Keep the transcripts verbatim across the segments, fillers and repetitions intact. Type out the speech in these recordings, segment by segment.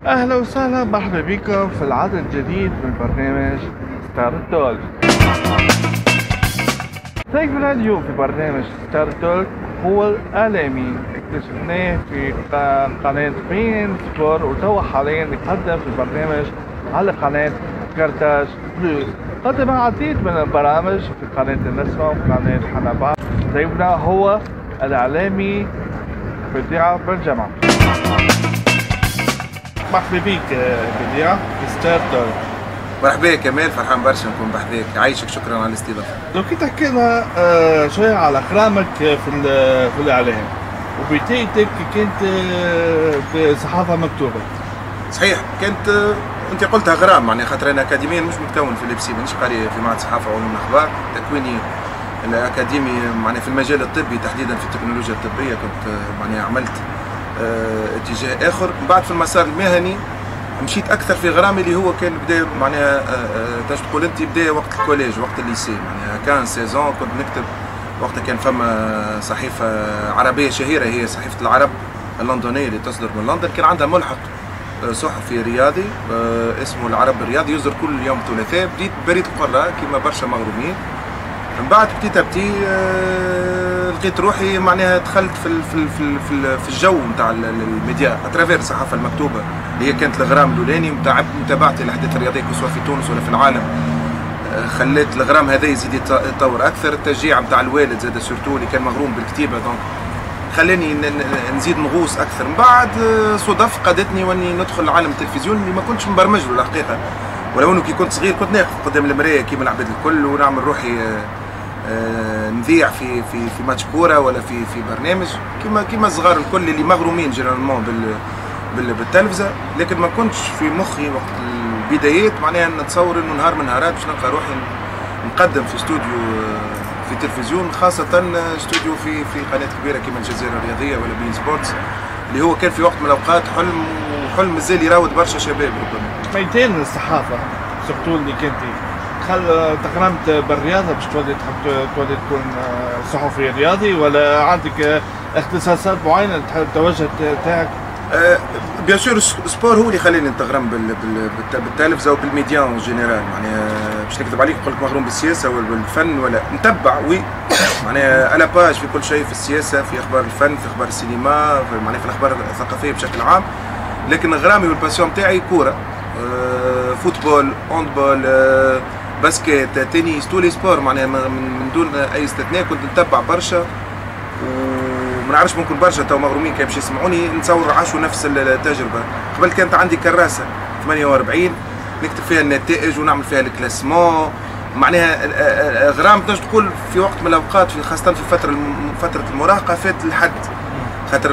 أهلا وسهلا، مرحبا بكم في العدد الجديد من برنامج ستار تولك. ضيفنا اليوم في برنامج ستار تولك هو الإعلامي، اكتشفناه في قناة بين سبور وتوا حاليا يقدم في البرنامج على قناة كارتاج بلوس. قدم العديد من البرامج في قناة النسمة وقناة حنبع. ضيفنا هو الإعلامي بديع بن جمعة. مرحبا بك بديع في ستار تولك. مرحبا كمال، فرحان برشا نكون بحذاك، عايشك، شكرا على الاستضافه. لو كي تحكي لنا شويه على اقرامك في في الاعلام وبدايتك كانت في صحافه مكتوبه. صحيح، كانت انت قلتها غرام، معناها خاطر انا اكاديميا مش متكون في اللبسي، مانيش قاري في معهد صحافه وعلوم الاخبار، تكويني الاكاديمي معناها في المجال الطبي تحديدا في التكنولوجيا الطبيه، كنت معناها عملت اه اتجاه اخر. بعد في المسار المهني مشيت اكثر في غرامي اللي هو كان بدا معناها تاش تقول انت بدا وقت الكوليج، وقت الليسي، معناها كان سيزون كنت نكتب وقتها. كان فما صحيفه عربيه شهيره هي صحيفه العرب اللندنيه اللي تصدر من لندن، كان عندها ملحق صحفي رياضي اسمه العرب الرياضي يصدر كل يوم ثلاثاء. بديت بريد القراء كيما برشا مغرومين. من بعد بتي بتي لقيت روحي معناها دخلت في في في في الجو نتاع الميديا اترافير الصحافه المكتوبه اللي هي كانت الغرام الاولاني. متابعتي الاحداث الرياضيه سواء في تونس ولا في العالم خلات الغرام هذا يزيد يتطور اكثر. التشجيع نتاع الوالد زاد سورتو اللي كان مغروم بالكتيبه، دونك خلاني نزيد نغوص اكثر. من بعد صدف قادتني واني ندخل لعالم التلفزيون اللي ما كنتش مبرمج له الحقيقه، ولو انه كي كنت صغير كنت ناقف قدام المرايه كيما العباد الكل ونعمل روحي آه نذيع في في في ماتش كوره ولا في في برنامج كيما كيما الصغار الكل اللي مغرومين جينيرالمون بال بالتلفزه. لكن ما كنتش في مخي وقت البدايات معناها نتصور انه نهار من نهارات باش نلقى روحي نقدم في استوديو في تلفزيون، خاصه استوديو في في قناه كبيره كيما الجزيره الرياضيه ولا بين سبورتس، اللي هو كان في وقت من الاوقات حلم، وحلم مازال يراود برشا شباب ربما. ميتين الصحافه سورتو اللي كنت خل تقرمت بالرياضه باش تولي تحب تولي تكون صحفي رياضي، ولا عندك اختصاصات معينه تحب التوجه تاعك؟ أه بيان سور السبور هو اللي خلاني نتغرم بالتلفزه وبالميديا اون جينيرال. معناها باش نكذب عليك نقول لك مغروم بالسياسه والفن ولا نتبع، وي معناها على باج في كل شيء، في السياسه، في اخبار الفن، في اخبار السينما، في معناها في الاخبار الثقافيه بشكل عام. لكن غرامي والباسيون تاعي كوره، أه فوتبول، هاندبول، أه باسكيت، تنس، تو لي سبور معناها من دون اي استثناء كنت نتبع برشا. وما نعرفش ممكن برشا تو مغرومين كي باش يسمعوني نتصور عاشوا نفس التجربه. قبل كانت عندي كراسه ثمانية وأربعين نكتب فيها النتائج ونعمل فيها الكلاسمون، معناها غرام تنجم تقول في وقت من الاوقات في خاصه في فتره فتره المراهقه فات الحد، خاطر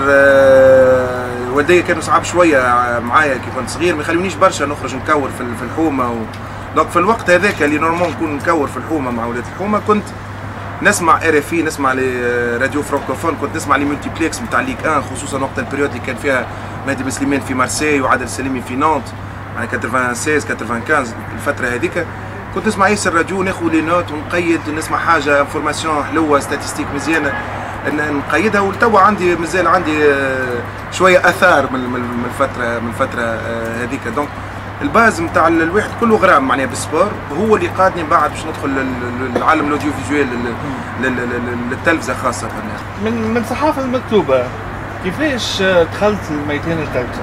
والدي كانوا صعاب شويه معايا كي كنت صغير، ما يخلونيش برشا نخرج نكور في الحومه و... دونك في الوقت هذاك اللي نورمال نكون نكور في الحومه مع ولاد الحومه كنت نسمع ار اف اي، نسمع لي راديو فرانكوفون، كنت نسمع لي ملتيبلكس نتاع ليغ واحد، خصوصا وقت البريود اللي كان فيها مهدي بن سليمان في مارسيل وعادل سليمي في نانت، يعني ستة وثمانين ستة وثمانين الفتره هذيك كنت نسمع ياسر الراديو، ناخذ لي نوت ونقيد، نسمع حاجه انفورماسيون حلوه ستاتستيك مزيانه نقيدها. ولتوا عندي مازال عندي شويه اثار من الفتره من الفتره هذيك. دونك الباز نتاع الواحد كله غرام معناها بالسبور، هو اللي قادني بعد باش ندخل للعالم الاوديو فيجوال للتلفزه خاصه. من من الصحافه المكتوبه كيفاش دخلت لميتين التلفزه؟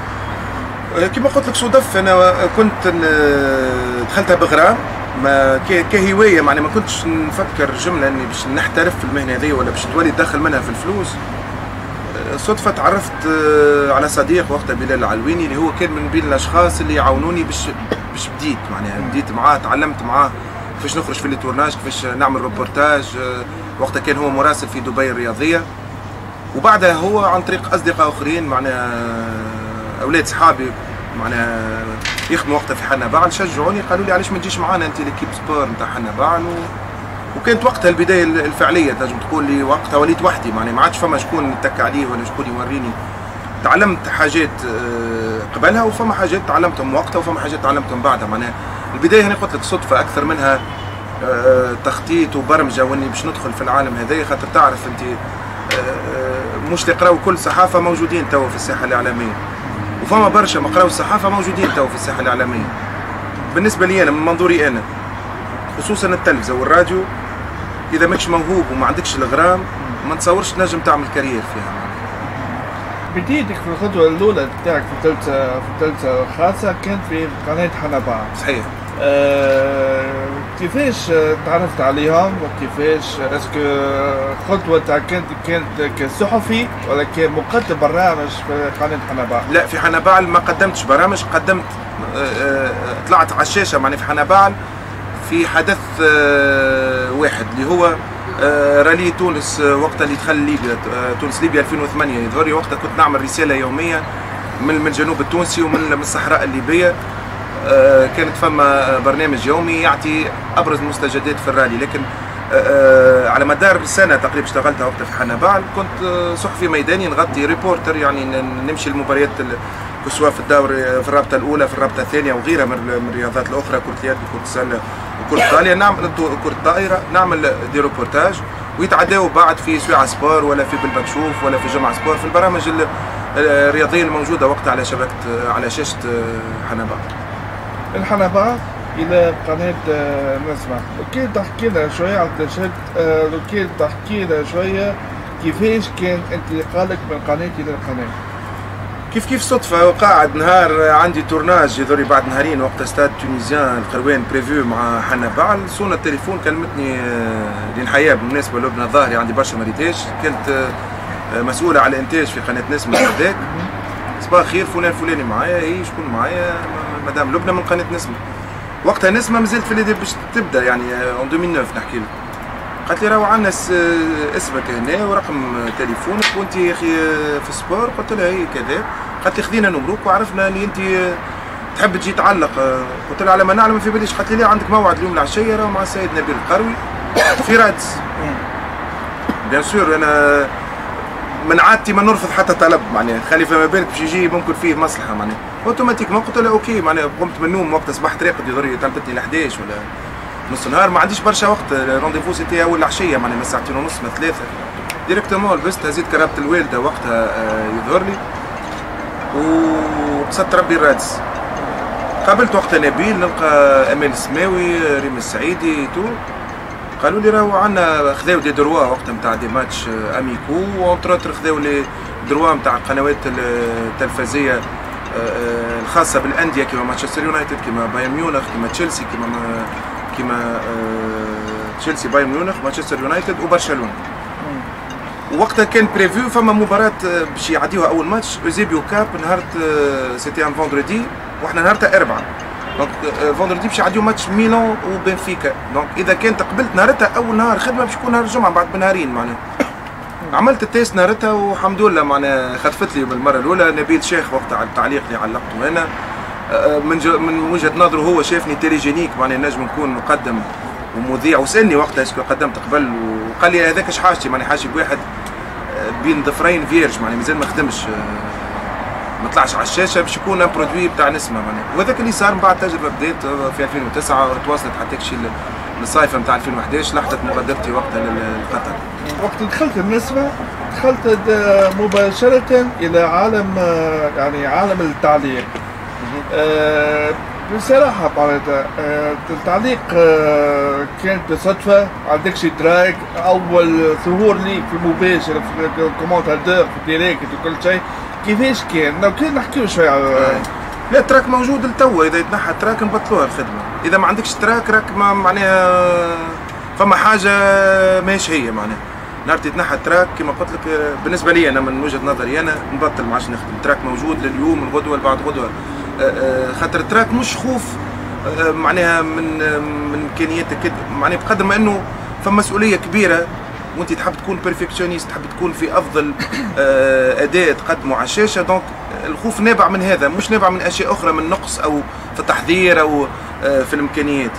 كما قلت لك صدف، انا كنت دخلتها بغرام ما كهوايه، معناها ما كنتش نفكر جمله اني باش نحترف في المهنه هذه ولا باش تولي تدخل منها في الفلوس. صدفة تعرفت على صديق وقتها بلال العلويني اللي هو كان من بين الاشخاص اللي يعاونوني باش باش بديت معناها بديت معاه، تعلمت معاه كيفاش نخرج في التورناج، كيفاش نعمل روبورتاج. وقتها كان هو مراسل في دبي الرياضية، وبعدها هو عن طريق اصدقاء اخرين معناها اولاد صحابي معناها يخدموا وقتها في حنا بعل شجعوني، قالوا لي علاش ما تجيش معانا انت ليكيب سبور نتاع حنا بعل. وكانت وقتها البدايه الفعليه تنجم تقول لي، وقتها وليت وحدي معناها ما عادش فما شكون نتك عليه ولا شكون يوريني. تعلمت حاجات قبلها وفما حاجات تعلمتهم وقتها وفما حاجات تعلمتهم بعدها. معناها البدايه هنا قلت لك صدفه اكثر منها تخطيط وبرمجه واني باش ندخل في العالم هذايا، خاطر تعرف انت مش تقراو كل صحافه موجودين توا في الساحه الاعلاميه. وفما برشا مقراو الصحافه موجودين تو في الساحه الاعلاميه. بالنسبه لي انا من منظوري انا خصوصا التلفزه والراديو، اذا ماكش موهوب وما عندكش الغرام ما نتصورش تنجم تعمل كارير فيها. بديتك في الخطوه الاولى بتاعك في الثالثه في الثالثه الخاصه كانت في قناه حنبع. صحيح. أه كيفاش تعرفت عليهم وكيفاش اسكو خطوتك كانت كانت كصحفي ولا كمقدم برنامج في قناه حنبع؟ لا، في حنبع ما قدمتش برامج، قدمت أه طلعت على الشاشه معني في حنبع في حدث أه واحد اللي هو أه رالي تونس وقتها اللي دخل ليبيا، أه تونس ليبيا ألفين وثمانية يظهر. وقتها كنت نعمل رساله يوميه من من الجنوب التونسي ومن من الصحراء الليبيه. أه كانت فما برنامج يومي يعطي ابرز المستجدات في الرالي، لكن أه على مدار السنه تقريبا اشتغلتها وقتها في حنبع. كنت صحفي ميداني نغطي ريبورتر، يعني نمشي المباريات سواء في الدوري في الرابطه الاولى في الرابطه الثانيه وغيرها من الرياضات الاخرى، كره اليد وكره السله وكره الطايره، نعمل كره الطائره، نعمل دي روبورتاج ويتعداو بعد في سويعه سبور ولا في بالمكشوف ولا في جمعه سبور في البرامج الرياضيه الموجوده وقتها على شبكه على شاشه حنبع. الحنبع الى قناه نسمع، كي تحكي لنا شويه عن تجربه، لو كي تحكي لنا شويه كيفاش كان انتقالك من قناه الى القناه؟ كيف كيف صدفة قاعد نهار عندي تورناج يضري بعد نهارين وقت استاد تونيزيان القروان بريفيو مع حنبع، صونا التليفون كلمتني لين حياة بالمناسبة لبنى الظاهري، عندي برشا مريتاش كانت مسؤولة على الانتاج في قناة نسمة هذاك. صباح الخير فلان فلاني معايا، اي شكون معايا؟ مدام لبنى من قناة نسمة. وقتها نسمة مازالت في اليد باش تبدا يعني ألفين وتسعة نحكي لك. قالت لي راهو عندنا اسمك هنا ورقم تليفونك وانت يا اخي في السبور. قلت لها هي كذا. قالت لي خذينا نمروك وعرفنا اللي انت تحب تجي تعلق. قلت لها على ما نعلم في باليش. قالت لي لا عندك موعد اليوم العشيه راهو مع السيد نبيل القروي في رادس. بيان سور انا من عادتي ما نرفض حتى طلب، معناها خلي فما بالك باش يجي ممكن فيه مصلحه معناها. اوتوماتيكمون قلت لها اوكي، معناها قمت من النوم وقتها صبحت راقد يضري تلبتني ل احداش ولا نص النهار، ما عنديش برشا وقت. رونديفو سيتي اول العشيه معناها من ساعتين ونص من ثلاثه ديريكتومون لبست هزيت كرابه الوالده وقتها يظهر لي وقصدت ربي الرادس. قابلت وقتها نبيل، نلقى امال السماوي، ريم السعيدي تو. قالوا لي راهو عندنا خذاو دي دروا وقتها نتاع دي ماتش اميكو، وانتروتر خذاو لي دروا نتاع القنوات التلفزيه الخاصه بالانديه كيما مانشستر يونايتد كيما بايرن ميونخ كيما تشيلسي كيما كيما تشيلسي بايرن ميونخ مانشستر يونايتد وبرشلونه. وقتها كان بريفيو فما مباراه باش يعديوها اول ماتش اوزيبيو كاب نهار سيتي ان فوندردي واحنا نهارتها اربعه. دونك فوندردي باش يعديو ماتش ميلان وبنفيكا. دونك اذا كنت قبلت نهارتها اول نهار خدمه باش يكون نهار الجمعه بعد بنهارين معناها. عملت التيست نهارتها والحمد لله معناها خطفت لي بالمره الاولى. نبيل شيخ وقتها على التعليق اللي علقته هنا من من وجهه نظره هو شافني تيليجينيك معناها نجم نكون مقدم ومذيع، وسالني وقتها اسكو قدمت قبل وقال لي هذاك اش حاجتي معناها حاجه بواحد بين ضفرين فيرج معناها مازال ما خدمش ما طلعش على الشاشه باش يكون ان برودوي بتاع نسمه معناها. وهذاك اللي صار من بعد التجربه بدات في ألفين وتسعة وتواصلت حتى شي الصيفه نتاع ألفين وأحد عشر لحقت مغادرتي وقتها لقطر. وقت دخلت النسمه دخلت مباشره الى عالم يعني عالم التعليق. أه بصراحه معناتها أه التعليق أه كانت بصدفه، عندك شي دراك اول ظهور ليك في مباشر في الكومنتاتور في الديريكت وكل شيء، كيفاش كان؟ لو كان نحكيو شويه على آه. لا التراك موجود لتوا، اذا يتنحى التراك نبطلوها الخدمه، اذا ما عندكش تراك راك معناها فما حاجه ماهيش هي معناها. نهار يتنحى التراك كما قلت لك بالنسبه لي انا من وجهه نظري انا نبطل ما عادش نخدم. التراك موجود لليوم الغدوه لبعد غدوه، خاطر التراك مش خوف معناها من من امكانياتك معناها بقدر ما انه فما مسؤوليه كبيره وانت تحب تكون بيرفكشنيست، تحب تكون في افضل اداء تقدمه على الشاشه. دونك الخوف نابع من هذا، مش نابع من اشياء اخرى من نقص او في التحضير او في الامكانيات.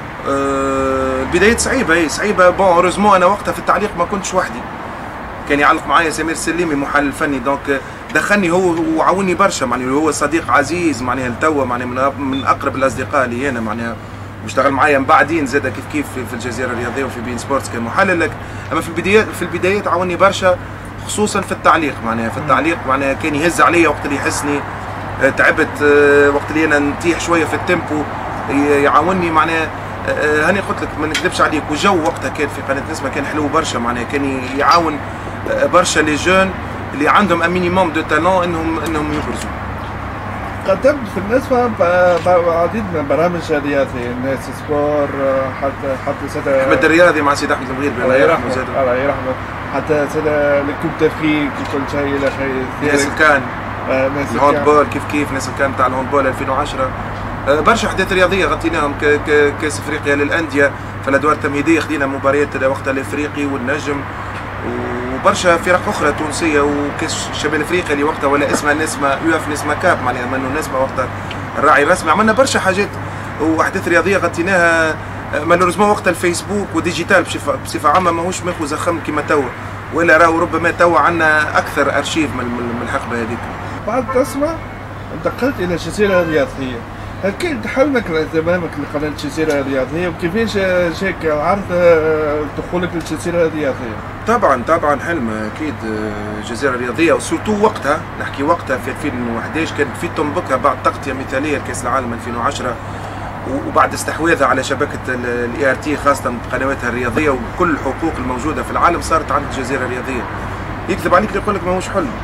البدايات صعيبه هي صعيبه. بون اوروزمون انا وقتها في التعليق ما كنتش وحدي، كان يعلق معايا سمير السليمي محلل فني، دونك دخلني هو وعاوني برشا معناها، هو صديق عزيز معناها لتوا معناها من اقرب الاصدقاء لي انا معناها، واشتغل معايا من بعدين زاد كيف كيف في الجزيره الرياضيه وفي بين سبورتس كمحلل. لك اما في البدايات في البدايات عاوني برشا خصوصا في التعليق معناها. في التعليق معناها كان يهز عليا وقت اللي يحسني تعبت وقت اللي انا نتيح شويه في التيمبو يعاونني معناها. هاني قلت لك ما نكذبش عليك، والجو وقتها كان في قناه نسمه كان حلو برشا، معناها كان يعاون برشا لي جون اللي عندهم ان مينيموم دو تالون انهم انهم يبرزوا. قدمت في النسبة عديد من برامج رياضية، الناس سبور، حتى حتى سنة احمد الرياضي مع سيد احمد المغيربي الله يرحمه زاد الله يرحمه، حتى سنة لكوب تافريك وكل شيء الى خير. ناس الكان آه الهوند بول كيف كيف ناس الكان تاع الهوند بول ألفين وعشرة. آه برشا احداث رياضيه غطيناهم، كاس افريقيا للانديه في الادوار التمهيديه، خدينا مباريات وقتها الافريقي والنجم وبرشا فرق اخرى تونسيه، وكاس شمال افريقيا اللي وقتها ولا اسمها نسمه يو اف نسمه كاب معناها منه نسمه وقتها الراعي الرسمي. عملنا برشا حاجات واحداث رياضيه غطيناها. مالوريزمون وقتها الفيسبوك وديجيتال بصفه عامه ماهوش ماخذ زخم كما توا، ولا راهو ربما توا عندنا اكثر ارشيف من الحقبه هذيك. بعد تسمع انتقلت الى الجزيره الرياضيه، هل كان تحولك اهتمامك لقناه الجزيره الرياضيه وكيفاش جاك عرض دخولك للجزيره الرياضيه؟ طبعا طبعا حلم اكيد الجزيره الرياضيه، وسورتو وقتها نحكي وقتها في ألفين وأحد عشر كانت في تنبكها بعد تغطيه مثاليه لكاس العالم ألفين وعشرة، وبعد استحواذها على شبكه الاي ار تي خاصه قنواتها الرياضيه وكل الحقوق الموجوده في العالم صارت عند الجزيره الرياضيه. يكذب عليك اللي يقول لك ماهوش حلم.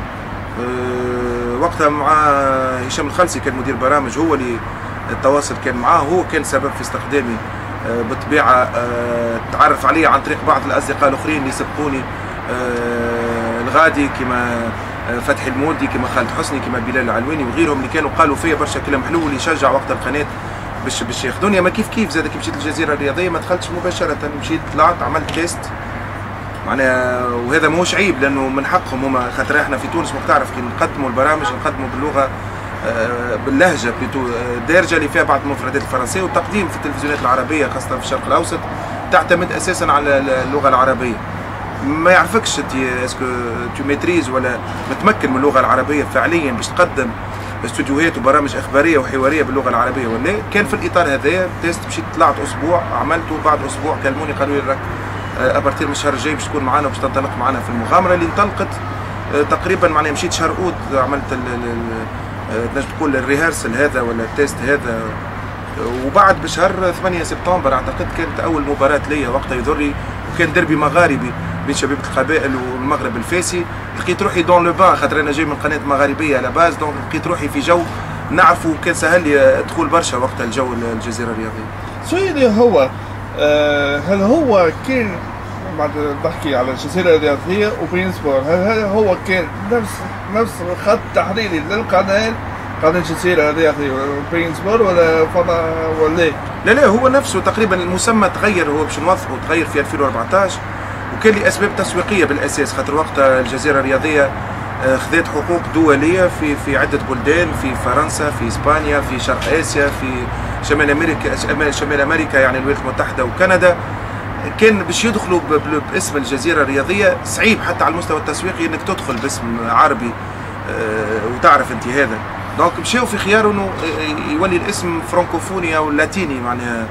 أه وقتها مع هشام الخلسي كان مدير برامج، هو اللي التواصل كان معاه، هو كان سبب في استخدامي أه بالطبيعه. أه تعرف علي عن طريق بعض الاصدقاء الاخرين اللي سبقوني أه الغادي كما فتحي المودي كما خالد حسني كما بلال العلويني وغيرهم اللي كانوا قالوا فيا برشا كلام حلو اللي شجع وقت القناه باش باش ياخذوني. اما كيف كيف زاد كي مشيت للجزيره الرياضيه ما دخلتش مباشره، مشيت طلعت عملت تيست معناها، وهذا ماهوش عيب لانه من حقهم هما، خاطر احنا في تونس ما تعرف كي نقدموا البرامج نقدموا باللغه باللهجه بلوتو دارجه اللي فيها بعض المفردات الفرنسيه، والتقديم في التلفزيونات العربيه خاصه في الشرق الاوسط تعتمد اساسا على اللغه العربيه. ما يعرفكش انت اسكو تو ميتريز ولا متمكن من اللغه العربيه فعليا باش تقدم استوديوهات وبرامج اخباريه وحواريه باللغه العربيه ولا. كان في الاطار هذايا تيست، مشيت طلعت اسبوع عملته، بعد اسبوع كلموني قالوا لي راك ابارتير من الشهر الجاي باش تكون معنا وباش تنطلق معنا في المغامره اللي انطلقت تقريبا معناها مشيت شهر اوت عملت تنجم تقول الريهرسل هذا ولا التيست هذا، وبعد بشهر ثمانية سبتمبر اعتقد كانت اول مباراه ليا وقتها يضري، وكان دربي مغاربي بين شبيبه القبائل والمغرب الفاسي. لقيت روحي دون لو بان خاطر انا جاي من قناه مغاربيه على باز، دونك لقيت روحي في جو نعرفه، وكان سهل لي ادخل برشا وقتها الجو الجزيره الرياضيه. سؤالي هو هل هو كان بعد بحكي على الجزيره الرياضيه وبين سبور، هل هو كان نفس نفس خط تحريري للقناه قناه الجزيره الرياضيه وبين سبور ولا فما ولا؟ لا لا هو نفسه تقريبا، المسمى تغير، هو باش نوظفه تغير في ألفين وأربعطاش، وكان لاسباب تسويقيه بالاساس، خاطر وقتها الجزيره الرياضيه خذت حقوق دوليه في في عده بلدان، في فرنسا، في اسبانيا، في شرق اسيا، في شمال امريكا شمال امريكا يعني الولايات المتحده وكندا. كان باش يدخلوا باسم الجزيره الرياضيه صعيب حتى على المستوى التسويقي انك تدخل باسم عربي وتعرف انت هذا، دونك مشاو في خيار انه يولي الاسم فرانكوفوني او لاتيني معناها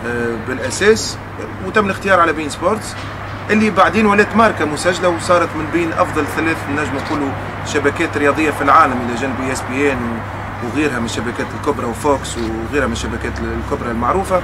بالاساس، وتم الاختيار على بين سبورتس اللي بعدين ولات ماركه مسجله وصارت من بين افضل ثلاث نجم نقولوا شبكات رياضيه في العالم الى جانب اي اس بي ان وغيرها من الشبكات الكبرى وفوكس وغيرها من الشبكات الكبرى المعروفه.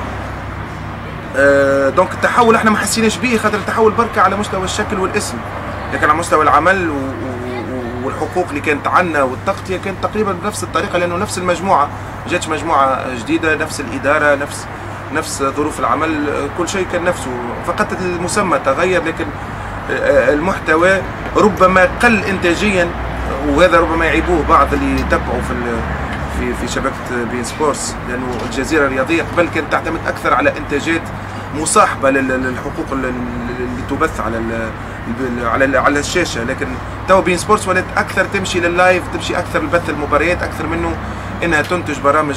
أه دونك التحول احنا ما حسيناش به، خاطر التحول بركه على مستوى الشكل والاسم، لكن على مستوى العمل و والحقوق اللي كانت عنا والتغطيه كانت تقريبا بنفس الطريقه، لانه نفس المجموعه ما جاتش مجموعه جديده، نفس الاداره، نفس نفس ظروف العمل، كل شيء كان نفسه، فقط المسمى تغير، لكن المحتوى ربما قل انتاجيا، وهذا ربما يعيبوه بعض اللي يتبعوا في في في شبكه بين سبورتس، لانه الجزيره الرياضيه قبل كانت تعتمد اكثر على انتاجات مصاحبه للحقوق اللي تبث على على على الشاشه، لكن تو بين سبورتس ولات اكثر تمشي لللايف، تمشي اكثر لبث المباريات اكثر منه انها تنتج برامج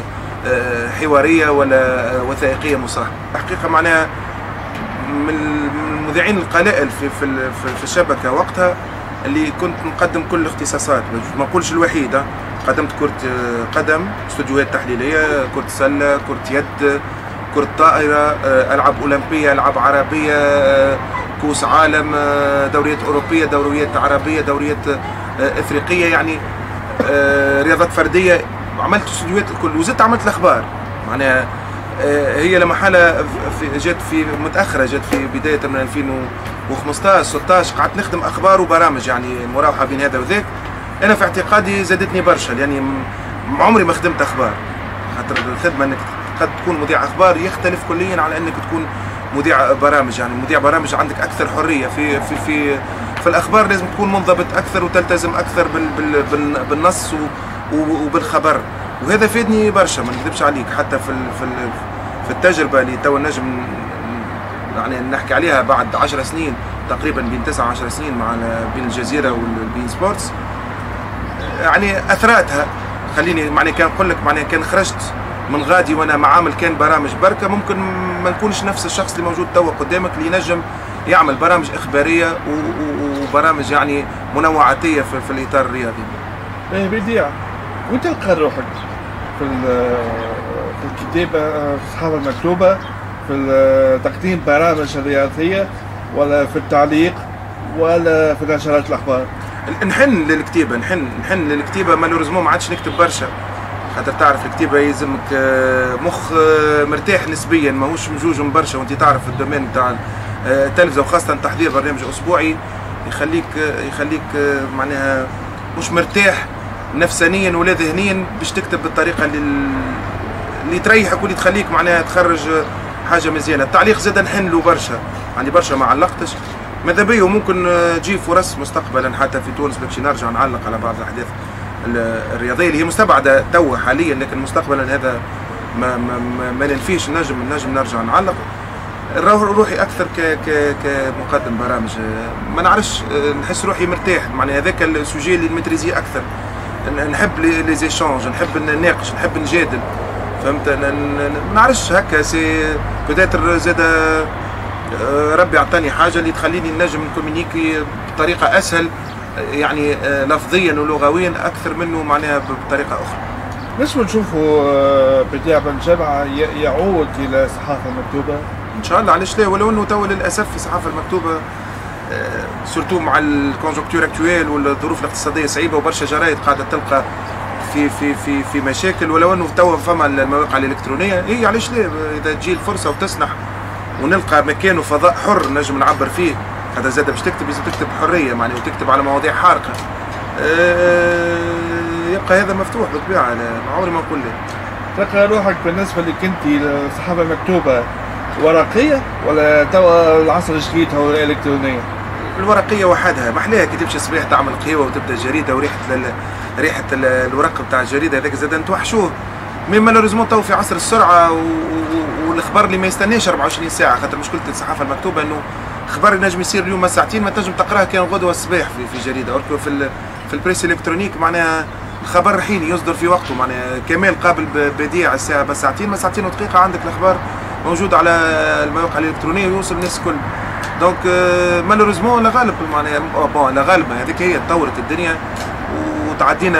حواريه ولا وثائقيه مصاحبه. الحقيقه معناها من المذيعين القلائل في في في الشبكه وقتها اللي كنت نقدم كل الاختصاصات، ما نقولش الوحيده، قدمت كرة قدم، استوديوهات تحليليه، كرة سله، كرة يد، كرة طائره، العاب اولمبيه، العاب عربيه، كؤوس عالم، دوريات اوروبيه، دوريات عربيه، دوريات افريقيه، يعني آه رياضات فرديه، عملت استوديوهات الكل وزدت عملت الاخبار معناها. آه هي لما حالة في جات في متاخره، جات في بدايه من ألفين وخمسطاش ستطاش قعدت نخدم اخبار وبرامج يعني مراوحه بين هذا وذاك. انا في اعتقادي زادتني برشا لاني عمري ما خدمت اخبار، خاطر الخدمه انك قد تكون مذيع اخبار يختلف كليا على انك تكون مذيع برامج. يعني مذيع برامج عندك اكثر حريه في في في في الاخبار، لازم تكون منضبط اكثر وتلتزم اكثر بال بال بال بالنص وبالخبر، وهذا فادني برشا ما نكذبش عليك. حتى في في في التجربه اللي تو نجم يعني نحكي عليها بعد عشر سنين تقريبا، بين تسعة وعشر سنين مع بين الجزيره والبين سبورتس، يعني اثراتها. خليني معني كان نقول لك معني كان خرجت من غادي وانا معامل كان برامج بركه، ممكن ما نكونش نفس الشخص اللي موجود توا قدامك اللي ينجم يعمل برامج اخباريه وبرامج يعني منوعاتيه في, في الاطار الرياضي. ايه بديع، وانت تلقى روحك في في الكتابه، في الصحافه المكتوبه، في تقديم برامج رياضيه، ولا في التعليق، ولا في نشرات الاخبار؟ نحن للكتابه، نحن نحن للكتابه مالوريزمون ما عادش نكتب برشا، خاطر تعرف الكتابه يلزمك مخ مرتاح نسبيا، ماهوش مجوجم برشا، وانت تعرف الدومين نتاع التلفزه وخاصه تحضير برنامج اسبوعي يخليك يخليك معناها مش مرتاح نفسانيا ولا ذهنيا باش تكتب بالطريقه اللي اللي تريحك واللي تخليك معناها تخرج حاجه مزيانه. التعليق زاد نحن له برشا، يعني برشا ما علقتش، ماذا بيا وممكن تجي فرص مستقبلا حتى في تونس باش نرجع نعلق على بعض الاحداث الرياضيه اللي هي مستبعده توا حاليا، لكن مستقبلا هذا ما ما ما ننفيش، نجم نجم نرجع نعلق. روحي اكثر ك ك كمقدم برامج، ما نعرفش، نحس روحي مرتاح معناها هذاك السوجي اللي نمتريزيه اكثر. نحب لي زيشونج، نحب نناقش، نحب نجادل، فهمت؟ ما نعرفش هكا سي بوتيتر زاد ربي عطاني حاجه اللي تخليني نجم نكومينيكي بطريقه اسهل، يعني لفظيا ولغويا اكثر منه معناها بطريقه اخرى. نجم نشوفوا بديع بن جمعة يعود الى الصحافه المكتوبه؟ ان شاء الله، علاش لا؟ ولو انه تو للاسف في الصحافه المكتوبه سورتو مع الكونجكتور اكتويل والظروف الاقتصاديه صعيبه، وبرشا جرايد قاعده تلقى في في في في مشاكل، ولو انه تو فما المواقع الالكترونيه، هي علاش لا؟ اذا تجي الفرصه وتسنح ونلقى مكان وفضاء حر نجم نعبر فيه، هذا زاد باش تكتب لازم تكتب بحريه معناها وتكتب على مواضيع حارقه. أه يبقى هذا مفتوح بالطبيعه، عمري ما نقول لك. تلقى روحك بالنسبه لك انت الصحافه المكتوبه ورقيه ولا توا العصر الجديد هو الالكترونيه؟ الورقيه وحدها ما احلاها كي تمشي الصباح تعمل قهوه وتبدا جريده وريحه ريحه الورق بتاع الجريده هذاك زاد نتوحشوه. مي مالوريزمون تو في عصر السرعه والاخبار اللي ما يستناش أربعة وعشرين ساعه، خاطر مشكله الصحافه المكتوبه انه خبر ينجم يصير اليوم ساعتين ما تنجم تقراه كان غدوه الصباح في في جريده، أو في في البريس الكترونيك معناها الخبر حيني يصدر في وقته، معناها كمال قابل بديع الساعه بس ساعتين، ما ساعتين ودقيقه عندك الاخبار موجود على المواقع الالكترونيه ويوصل الناس الكل. دونك مالوريزمون لا غالب معناها بون لا غالب هذيك هي تطورت الدنيا وتعدينا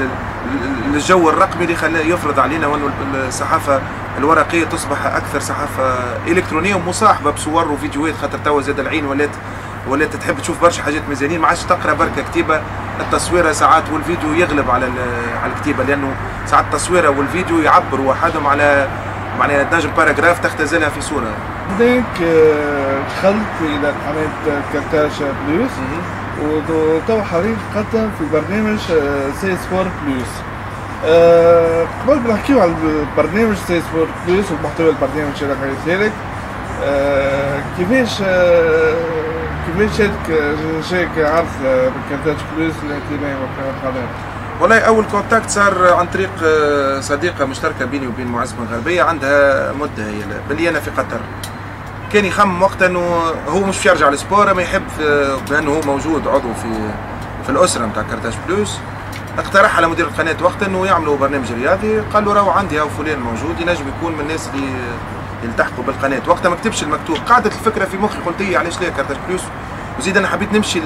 للجو الرقمي اللي خلاه يفرض علينا وانه الصحافه الورقيه تصبح اكثر صحافه الكترونيه ومصاحبه بصور وفيديوهات، خاطر توا زاد العين ولات ولات تحب تشوف برشا حاجات ميزانين، ما عادش تقرا بركه كتيبه، التصويره ساعات والفيديو يغلب على على الكتيبه، لانه ساعات التصويره والفيديو يعبروا وحدهم على معناها تنجم باراجراف تختزلها في صوره. هناك دخلت الى قناه كارتاج بلوس وتو حاليا تقدم في برنامج سي سبور بلوس. أه قبل ما نحكيو على البرنامج سي سبور بلوس ومحتوى البرنامج الى غير ذلك، أه كيفاش أه كيفاش جاك جاك عرض بكارتاج بلوس للاهتمام بالقناه؟ والله اول كونتاكت صار عن طريق صديقه مشتركه بيني وبين معز بن غربيه، عندها مده هي بلي انا في قطر، كان يخمم وقتها انه هو مش باش يرجع للسبور، ما يحب بانه هو موجود عضو في في الاسره نتاع كارتاج بلوس. اقترح على مدير القناه وقتها انه يعملوا برنامج رياضي، قال له راهو عندي هاو فلان موجود ينجم يكون من الناس اللي يلتحقوا بالقناه. وقتها ما كتبش المكتوب، قعدت الفكره في مخي، قلت هي علاش لا كارتاج بلوس، وزيد انا حبيت نمشي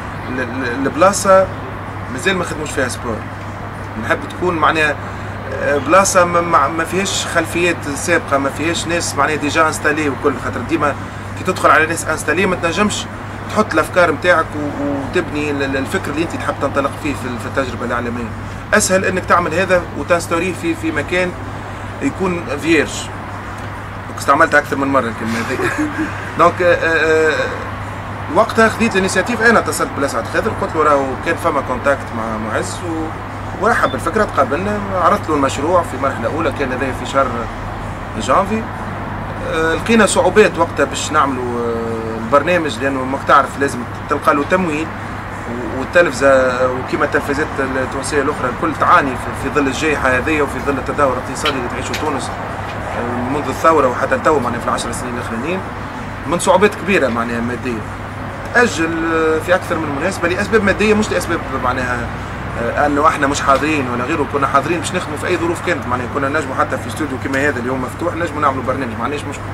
لبلاصه مازال ما خدموش فيها سبور، نحب تكون معناها بلاصه ما فيهاش خلفيات سابقه، ما فيهاش ناس معناها ديجا انستالي وكل، خاطر ديما كي تدخل على ناس انستالي ما تنجمش تحط الافكار نتاعك وتبني الفكر اللي انت تحب تنطلق فيه في التجربه الاعلاميه. اسهل انك تعمل هذا وتنستوريه في في مكان يكون فيرج. استعملتها اكثر من مره الكلمه هذه. دونك وقتها خذيت الانيشيتيف، انا اتصلت بلسعد خضر قلت له راهو كان فما كونتاكت مع معز و... ورحب بالفكره، تقابلنا، عرضت له المشروع في مرحله اولى، كان هذا في شهر جانفي. أه لقينا صعوبات وقتها باش نعملوا أه البرنامج، لانه ماك تعرف لازم تلقى له تمويل، والتلفزه وكما التلفزات التونسيه الاخرى الكل تعاني في ظل الجائحه هذه وفي ظل التدهور الاقتصادي اللي تعيشه تونس منذ الثوره وحتى تو معناها في العشر سنين الاخرانيين، من صعوبات كبيره معناها ماديه. تاجل في اكثر من مناسبه لاسباب ماديه، مش لاسباب معناها انه احنا مش حاضرين ولا غيره، كنا حاضرين باش نخدموا في اي ظروف كانت، معناها كنا نجموا حتى في استوديو كما هذا اليوم مفتوح نجموا نعملوا برنامج، ما عندناش مشكل.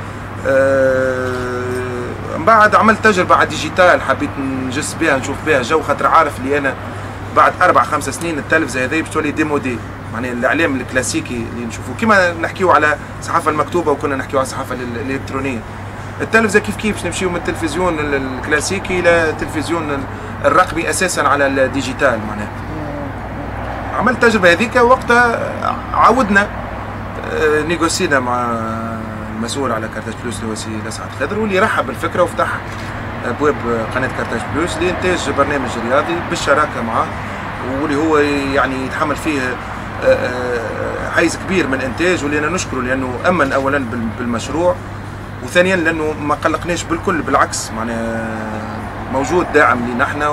آه من بعد عملت تجربه على ديجيتال، حبيت نجس بها نشوف بها جو، خاطر عارف اللي انا بعد اربع خمس سنين التلفزه هذه باش تولي ديمودي، معناها الاعلام الكلاسيكي اللي نشوفوه كما نحكيو على الصحافه المكتوبه وكنا نحكيو على الصحافه الالكترونيه. التلفزه كيف كيف باش نمشيو من التلفزيون الكلاسيكي الى التلفزيون الرقمي اساسا على الديجيتال. معناها عملت التجربه هذيك، وقتها عاودنا نيغوسينا مع المسؤول على كارتاج بلوس اللي هو سي لسعد خضر، واللي رحب بالفكره وفتح ابواب قناه كارتاج بلوس لانتاج برنامج رياضي بالشراكه معه، واللي هو يعني يتحمل فيه حيز كبير من الانتاج، واللي انا نشكره لانه امن اولا بالمشروع، وثانيا لانه ما قلقناش بالكل، بالعكس معناها موجود داعم لنا احنا،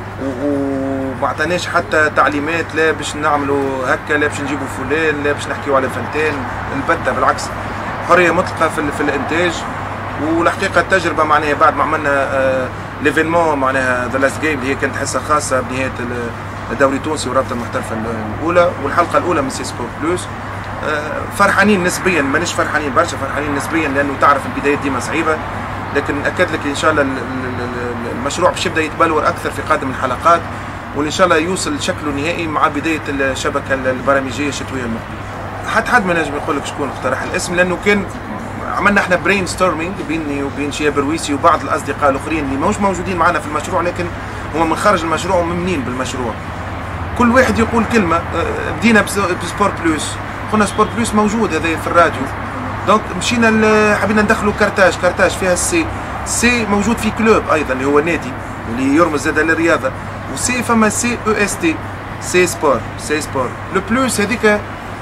وما عطاناش حتى تعليمات لا باش نعملوا هكا لا باش نجيبوا فلان لا باش نحكيوا على فلتان، البته بالعكس حريه مطلقه في, في الانتاج. والحقيقه التجربه معناها بعد ما عملنا آه ليفينمون معناها ذا لاست جيم اللي هي كانت حصه خاصه بنهايه الدوري التونسي والرابطه المحترفه الاولى والحلقه الاولى من سي سبور بلوس، آه فرحانين نسبيا، مانيش فرحانين برشا، فرحانين نسبيا لانه تعرف البدايات ديما صعيبه، لكن اكد لك ان شاء الله المشروع باش يبدا يتبلور اكثر في قادم الحلقات، وان شاء الله يوصل شكله النهائي مع بدايه الشبكه البرامجيه الشتويه المقبله. حتى حد ما نجم يقول لك شكون اقترح الاسم، لانه كان عملنا احنا برين ستورمينج بيني وبين شيا برويسي وبعض الاصدقاء الاخرين اللي ماهوش موجودين معنا في المشروع، لكن هما من خارج المشروع وممنين بالمشروع. كل واحد يقول كلمه. بدينا بسبور بلوس، قلنا سبور بلوس موجود هذا في الراديو، دونك مشينا حبينا ندخلوا كارتاج، كارتاج فيها السي، السي موجود في كلوب ايضا اللي هو نادي اللي يرمز زاد للرياضه، وسي فما سي او اس تي، سي سبور، سي سبور. لو بلوس هذيك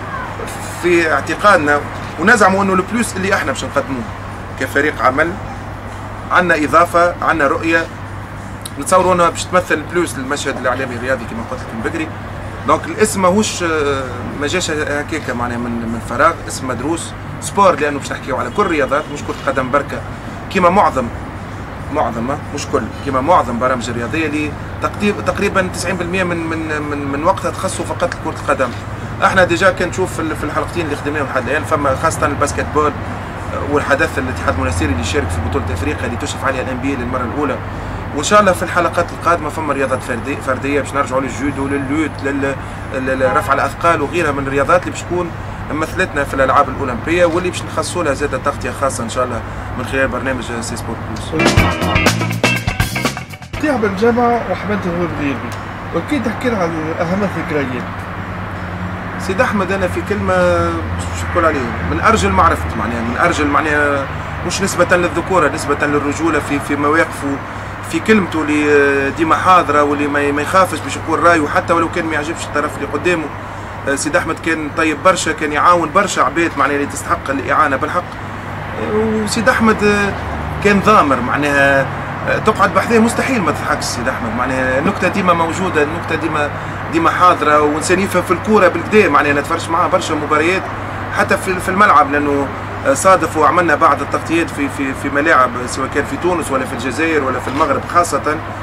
في اعتقادنا ونزعموا انه البلوس اللي احنا باش نقدموه كفريق عمل، عندنا اضافه، عندنا رؤيه، نتصوروا انها باش تمثل البلوس للمشهد الاعلامي الرياضي كما قلت لكم بكري. دونك الاسم ماهوش ما جاش هكاك معناها من من فراغ، اسم مدروس، سبور لانه باش نحكيو على كل الرياضات مش كرة قدم بركه، كما معظم معظم مش كل كما معظم برامج الرياضيه اللي تقريبا تسعين بالمئة من من من, من وقتها تخصصوا فقط لكرة القدم. احنا ديجا كنشوف في الحلقتين اللي خدمناهم لحد الان، فما خاصه الباسكت بول والحدث الاتحاد المنستيري اللي يشارك في بطوله افريقيا اللي تشرف عليها الان بي للمره الاولى، وان شاء الله في الحلقات القادمه فما رياضات فرديه فرديه باش نرجعوا للجودو لللوت لرفع الاثقال وغيرها من الرياضات اللي باش تكون مثلتنا في الالعاب الاولمبيه، واللي باش نخصصوا لها زاده تغطيه خاصه ان شاء الله من خلال برنامج سي سبورت بلوس. طيح بالجامعه وحملت الهول غيري، وكي تحكي لنا عن اهم الذكريات. سيد احمد انا في كلمه شو نقول عليه، من ارجل معرفته معناها، من ارجل معناها مش نسبه للذكوره، نسبه للرجوله في في مواقفه، في كلمته اللي ديما حاضره واللي ما يخافش باش يقول رايه حتى ولو كان ما يعجبش الطرف اللي قدامه. سيد احمد كان طيب برشا، كان يعاون برشا عباد معناها اللي تستحق الاعانه بالحق. وسيد احمد كان ضامر معناها تقعد بحذاه مستحيل ما تضحكش. سيد احمد معناها النكته ديما موجوده، النكته ديما ديما حاضره، وانسان يفهم في الكوره بالكدا معناها نتفرج معاه برشا مباريات حتى في في الملعب، لانه صادف وعملنا بعض التغطيات في في في ملاعب سواء كان في تونس ولا في الجزائر ولا في المغرب خاصه.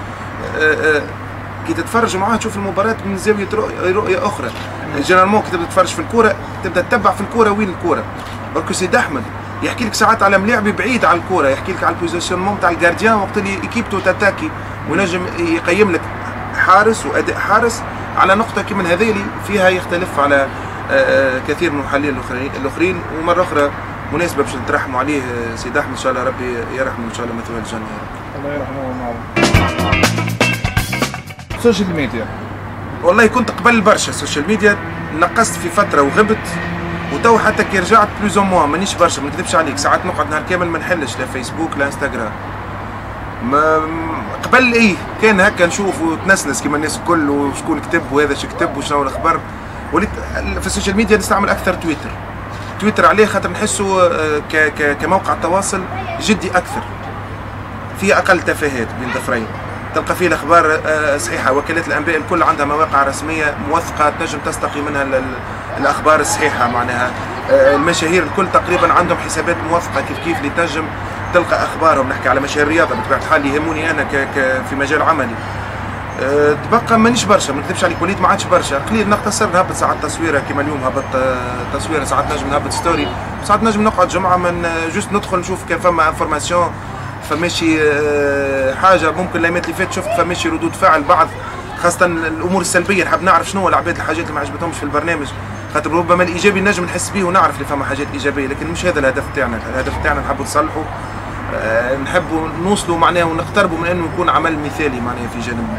كي تتفرج معاه تشوف المباراه من زاويه رؤيه اخرى. جينيرالمون كي تبدا تتفرج في الكوره تبدا تتبع في الكوره وين الكوره. بركو سيد احمد يحكي لك ساعات على ملاعبي بعيد على الكوره، يحكي لك على البوزيشنمون تاع الجارديان وقت اللي ايكيبتو تاتاكي، ونجم يقيم لك حارس واداء حارس على نقطه كي من هذه اللي فيها يختلف على كثير من المحللين الاخرين. ومره اخرى مناسبه باش نترحموا عليه سيد احمد، ان شاء الله ربي يرحمه ان شاء الله مثواه الجنه. الله يرحمه ويرحمه. السوشيال ميديا والله كنت قبل برشا السوشيال ميديا، نقصت في فتره وغبت، وتو حتى كي رجعت بلوز او موان مانيش برشا، ما نكذبش عليك، ساعات نقعد نهار كامل ما نحلش لا فيسبوك لا انستغرام. ما قبل ايه كان هكا نشوف وتنسنس كيما الناس الكل وشكون كتب وهذا شو كتب وشنو الاخبار. وليت في السوشيال ميديا نستعمل اكثر تويتر. تويتر عليه خاطر نحسه كموقع تواصل جدي اكثر، فيه اقل تفاهات بين ظفرين، تلقى فيه الاخبار صحيحه، وكالات الانباء الكل عندها مواقع رسميه موثقه تنجم تستقي منها الاخبار الصحيحه، معناها المشاهير الكل تقريبا عندهم حسابات موثقه كيف كيف اللي تنجم تلقى اخبارهم. نحكي على مشاهير الرياضه بطبيعه الحال يهموني انا ك ك في مجال عملي. أه تبقى مانيش برشا، ما نكذبش عليك، وليت ما عادش برشا، قليل نقتصر نهبط ساعات تصويره كيما اليوم هبط تصويره، ساعات نجم نهبط ستوري، ساعات نجم نقعد جمعه من جوست ندخل نشوف كان فما انفورماسيون، فماشي أه حاجه ممكن الايامات اللي فاتت شفت فماشي ردود فعل بعض، خاصه الامور السلبيه نحب نعرف شنو العباد الحاجات اللي ما عجبتهمش في البرنامج، خاطر ربما الايجابي نجم نحس به ونعرف اللي فما حاجات ايجابيه، لكن مش هذا الهدف تاعنا، الهدف تاعنا نحبوا نصلحوا، أه نحبوا نوصلوا معناه ونقتربوا من انه يكون عمل مثالي معناه في جانبنا.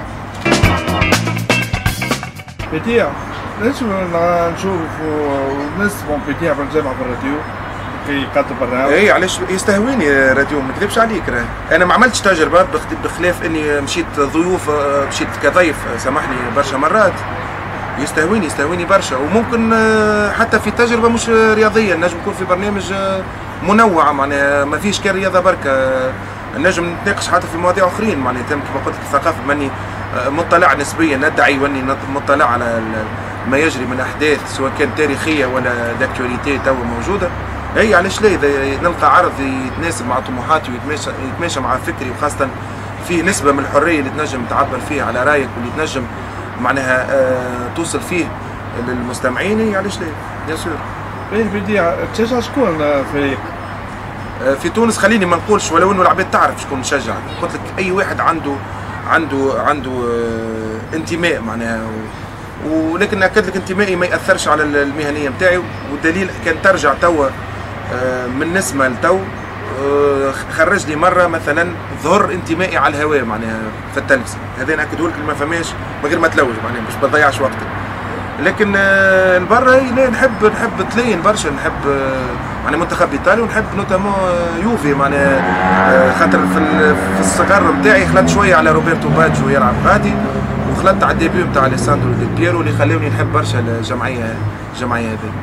بديع ليش نشوفوا نسمعوا بديع بالجامعة في الراديو في قطب برنامج؟ اي علاش يستهويني راديو، ما نكذبش عليك، راه انا ما عملتش تجربه بخلاف اني مشيت ضيوف، مشيت كضيف سامحني برشا مرات، يستهويني يستهويني برشا، وممكن حتى في تجربه مش رياضيه نجم يكون في برنامج منوع، معناها ما فيش كان رياضه بركه، نجم نتناقش حتى في مواضيع اخرين، معناها كما قلت لك الثقافه ماني مطلع نسبيا، ندعي واني مطلع على ما يجري من احداث سواء كان تاريخيه ولا داكتواليتي توا موجوده. اي علاش لا، اذا نلقى عرض يتناسب مع طموحاتي ويتماشى يتماشى مع فكري، وخاصه فيه نسبه من الحريه اللي تنجم تعبر فيها على رايك واللي تنجم معناها آه توصل فيه للمستمعين، علاش لا بيان سور. باهي بديع تشجع شكون فريق؟ في تونس خليني ما نقولش، ولو انه العباد تعرف شكون نشجع، قلت لك اي واحد عنده عنده عنده آه انتماء معناها، ولكن ناكد لك انتمائي ما ياثرش على المهنيه نتاعي، والدليل كان ترجع توا آه من نسمه لتو آه خرج لي مره مثلا ظهر انتمائي على الهواء معناها في التلفزه، هذا ناكده لك ما فماش من غير ما تلوج معناها باش ما تضيعش وقتك. لكن آه البرا لا، نحب نحب تلين برشا، نحب آه معناها منتخب ايطالي، ونحب نوتامون يوفي معناها آه خاطر في في الصغر نتاعي خلطت شويه على روبرتو باجيو يلعب غادي، وخلطت على الديبيو نتاع اليساندرو ديل بييرو اللي خلوني نحب برشا الجمعيه الجمعيه هذه.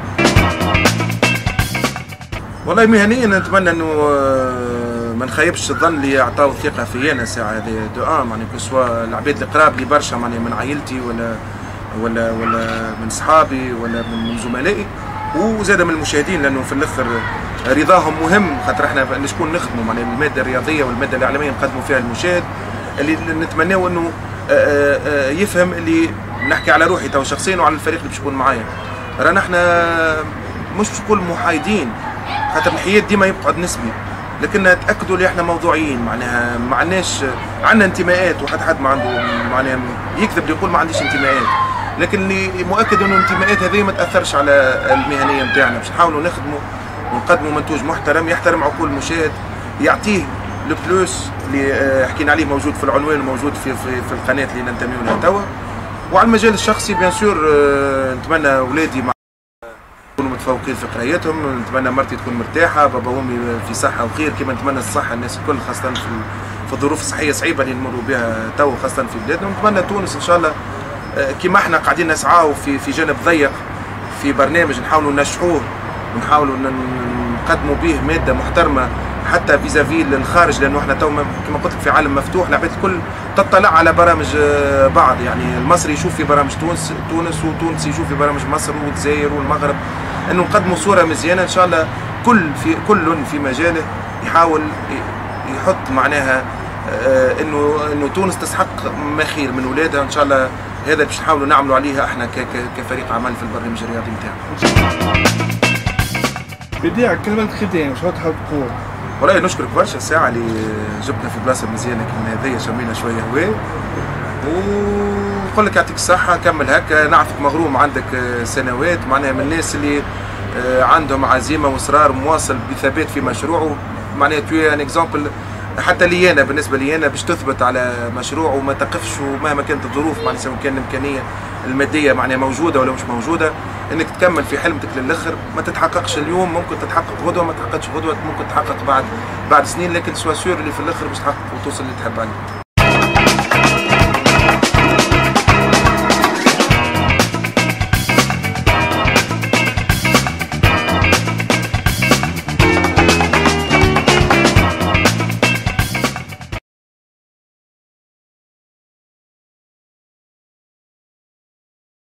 والله مهنيا نتمنى انه آه ما نخيبش الظن اللي عطاو الثقه فيا انا الساعه هذه دو ان، معناها كسوا العباد القراب لي برشا معناها من عائلتي ولا ولا ولا من صحابي ولا من زملائي، وزاد من المشاهدين، لانه في الاخر رضاهم مهم، خاطر احنا شكون نخدموا معناها الماده الرياضيه والماده الاعلاميه نقدموا فيها المشاهد اللي نتمناو انه يفهم اللي نحكي على روحي تو شخصيا وعلى الفريق اللي باش يكون معايا، رانا احنا مش باش نقول محايدين، خاطر الحياد ديما يقعد نسبي، لكن تاكدوا اللي احنا موضوعيين، معناها ما عندناش عندنا انتماءات، وحد حد ما عنده معناها يكذب اللي يقول ما عنديش انتماءات، لكن اللي مؤكد انه الانتماءات هذه ما تاثرش على المهنيه نتاعنا، باش نحاولوا نخدموا ونقدموا منتوج محترم يحترم عقول المشاهد، يعطيه البلوس اللي حكينا عليه موجود في العنوان وموجود في في, في القناه اللي ننتميو لها توا. وعلى المجال الشخصي بيان سور نتمنى اولادي يكونوا متفوقين في قرايتهم، نتمنى مرتي تكون مرتاحه، بابا وامي في صحه وخير، كما نتمنى الصحه الناس الكل، خاصه في في الظروف الصحيه الصعيبه اللي نمروا بها توا خاصه في بلادنا، ونتمنى تونس ان شاء الله كما احنا قاعدين نسعاو في في جانب ضيق في برنامج نحاولوا ننجحوه ونحاولوا نقدموا به ماده محترمه حتى فيزافي للخارج، لانه احنا تو كما قلت لك في عالم مفتوح، العباد الكل تطلع على برامج بعض، يعني المصري يشوف في برامج تونس تونس وتونس يشوف في برامج مصر والجزائر والمغرب، انه نقدموا صوره مزيانه ان شاء الله، كل في كل في مجاله يحاول يحط معناها انه انه تونس تستحق ما خير من اولادها ان شاء الله، هذا باش نحاولوا نعملوا عليها احنا كفريق عمل في البرنامج الرياضي نتاعنا. بديع كلمة ختام شو تحب تقول؟ والله نشكرك برشا الساعة اللي جبنا في بلاصة مزيانة كيما هذيا، شمينا شوية هواء، ونقول لك يعطيك الصحة، كمل هكا، نعرفك مغروم عندك سنوات، معناها من الناس اللي عندهم عزيمة وإصرار مواصل بثبات في مشروعه، معناها توي ان اكزامبل حتى لي انا، بالنسبه لي انا باش تثبت على مشروع وما تقفش، ومهما كانت الظروف معناها سواء كان الامكانيه الماديه معناها موجوده ولا مش موجوده، انك تكمل في حلمتك للاخر، ما تتحققش اليوم ممكن تتحقق غدوه، ما تتحققش غدوه ممكن تتحقق بعد بعد سنين، لكن سوا سور اللي في الاخر باش تحقق وتوصل اللي تحب عليه.